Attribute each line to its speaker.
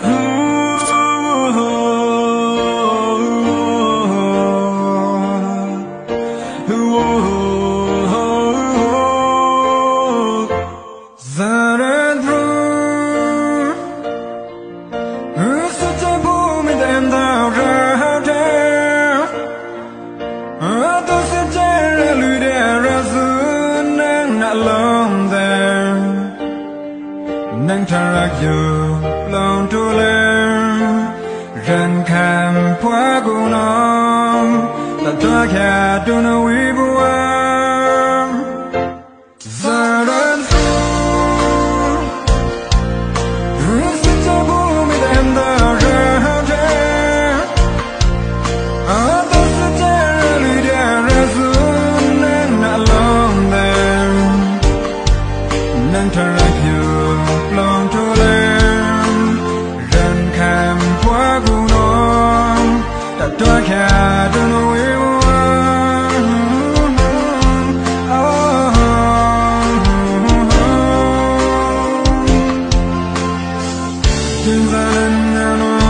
Speaker 1: nâng thang lạc dù lòng tu lên rần khám phá của nó ta toa khá tu nó uy bùa giờ đơn phu sức cho bố mi đem ta ra hào trẻ tôi sẽ trẻ lùi đẻ ra xuống nâng nạ lòng đèn nâng thang lạc dù lòng tu lên rần khám phá của nó ta toa khá tu nó uy bùa Hãy subscribe cho kênh Ghiền Mì Gõ để không bỏ lỡ